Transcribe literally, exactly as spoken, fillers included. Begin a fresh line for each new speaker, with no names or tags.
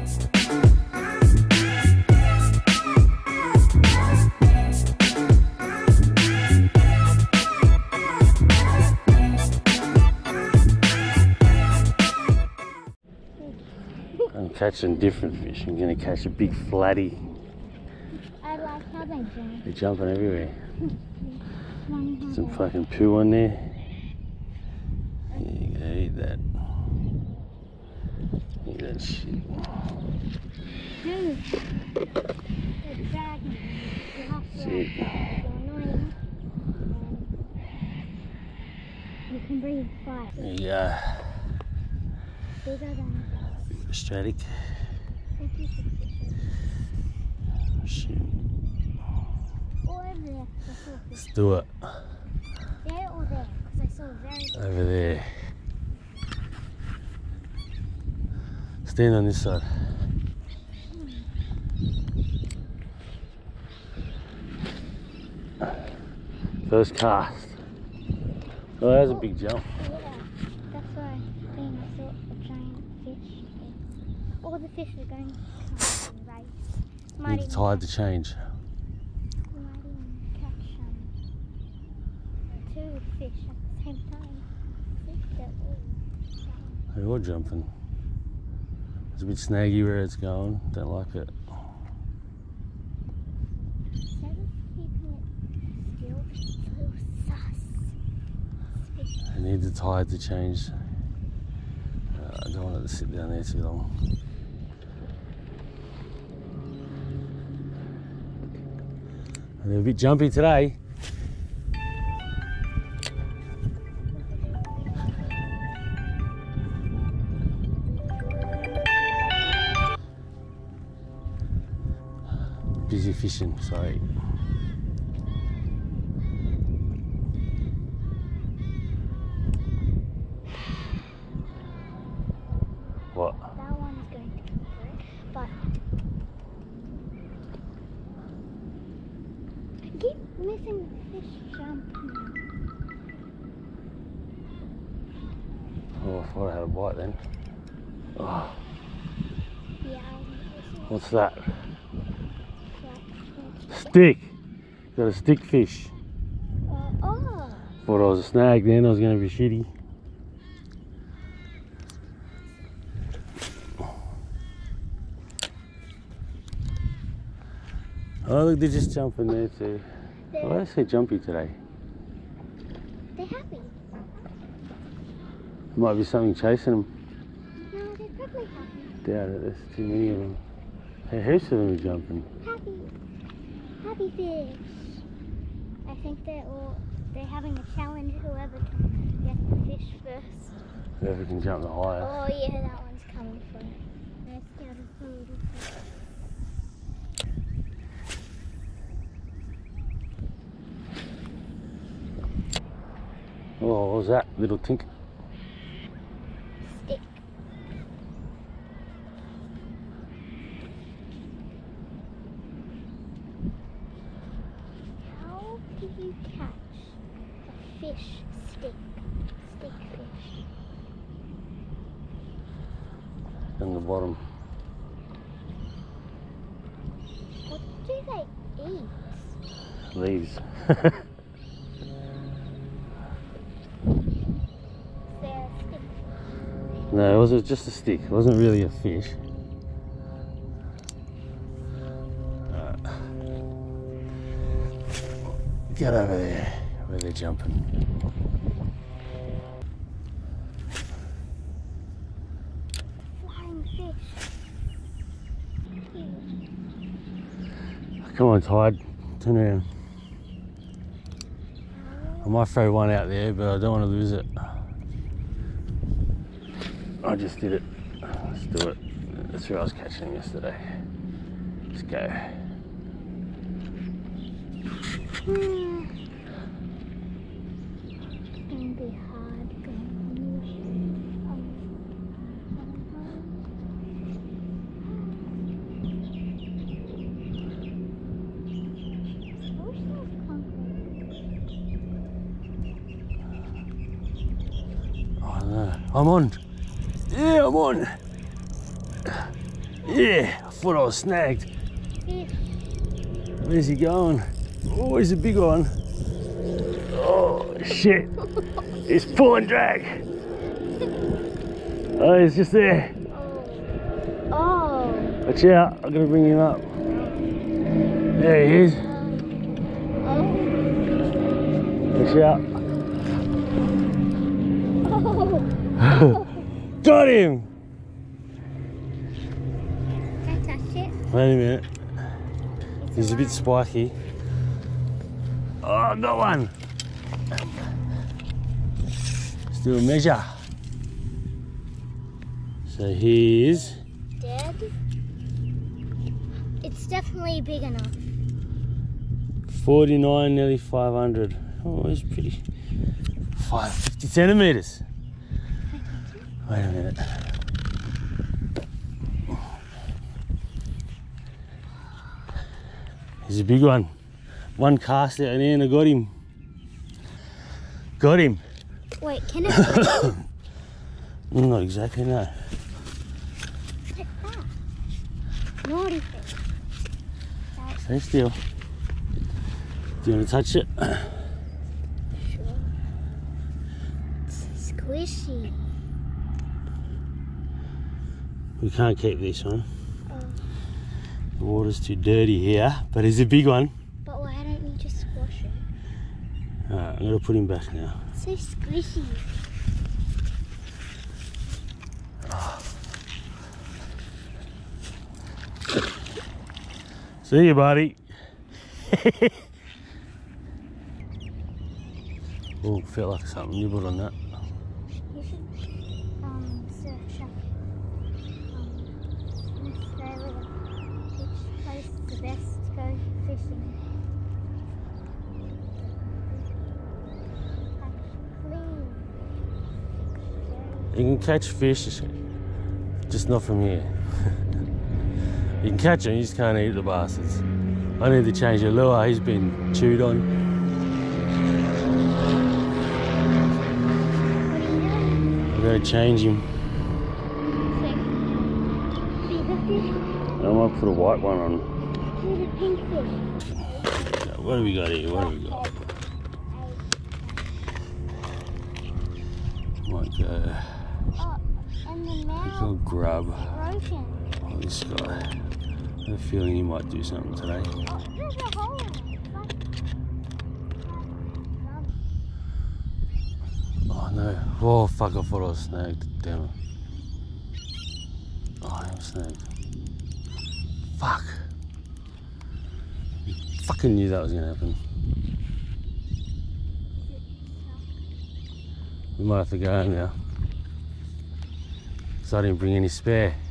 I'm catching different fish. I'm going to catch a big flatty.
I like how they jump.
They're jumping everywhere. Some fucking poo on there. Yeah, you gotta eat that. Eat that shit.
Dude, they're dragging. You have to
Shit.
go annoying. You can breathe fire.
There you go.
Bigger than
Stratic. Shit.
Or over there. I saw a
Let's
fish.
do it.
There or there? Because I saw a very big.
Over there. Stand on this side. First cast. Oh, that was a big jump.
Yeah, that's why I think I saw a giant fish. All the fish are going to come and race. Might
Need the
even
tide
catch-
to change.
we might even catch um, two fish at the same time. I think they're all going.
They're all jumping. It's a bit snaggy where it's going. Don't like it.
Instead of keeping it still, it's a little sus. Fish.
I need the tide to change. Uh, I don't want it to sit down there too long. They're a bit jumpy today. Busy fishing, sorry. What?
That one is going to come through, but I keep missing the fish jumping.
Oh, I thought I had a bite then. Oh,
Yeah, I'm
what's that?
missing
Stick! Got a stick fish.
uh, oh,
Thought I was a snag then, I was going to be shitty. Oh look, they're just jumping there too.
they're,
Why are they so jumpy today?
they're happy.
There might be something chasing them.
No, they're probably happy.
Doubt it, there's too many of them. Hey, heaps of them are jumping.
Happy. Happy fish. I think they're all, they're having a challenge, whoever can get the fish first.
Whoever can jump the highest.
Oh yeah, that one's coming for it. Let's get a food.
Oh, what was that? Little tink.
Stick. How do you catch a fish stick? Stick fish.
On the bottom.
What do they eat?
Leaves.
They're stick.
No, it was just a stick. It wasn't really a fish. Alright. Get over there where they're jumping.
Flying fish.
Come on, Tide. Turn around. I might throw one out there, but I don't want to lose it. I just did it. Let's do it. That's where I was catching him yesterday. Let's go.
Hmm. It's gonna be hard going
Oh no. I'm on. Yeah, I'm on. Yeah, I thought I was snagged.
Fish.
Where's he going? Oh, he's a big one. Oh, shit. He's pulling drag. Oh, he's just there.
Oh. Oh.
Watch out, I'm gonna bring him up. There he is.
Oh.
Watch out.
Oh.
Got him!
Can I touch it?
Wait a minute.
It's
He's a bit spiky. Oh, I got one. Let's do a measure. So here's
dead. It's definitely big enough.
forty-nine, nearly five hundred. Oh, it's pretty. five hundred fifty centimeters. Wait a minute. He's a big one. One cast out there and I got him. Got him.
Wait, can it
Not exactly, no.
Take that? Naughty fish.
Stay still. Do you want to touch it?
Sure. It's squishy.
We can't keep this one.
Oh.
The water's too dirty here, but he's a big one.
But why don't you just squash it?
Alright, I'm going to put him back now.
It's so squishy.
See you, buddy. Oh, felt like something nibbled on that.
You should um, search up um, in Australia which place is the best to go fishing. Actually,
You can catch fish, just not from here. You can catch them, you just can't eat the bastards. I need to change the lure, he's been chewed on.
what are you doing?
I'm going to change him.
Bigger fish?
I might put a white one on.
Here's a pink fish.
What have we got here? What have we got? Might go,
Oh, and the
go
mouth
grub.
broken.
Oh, this guy. I have a feeling he might do something today.
Oh, there's a hole in it.
Oh no. Oh fuck, I thought I was snagged. Damn it. Oh, I am snagged. Fuck. Fucking knew that was gonna happen. We might have to go home now. Because I didn't bring any spare.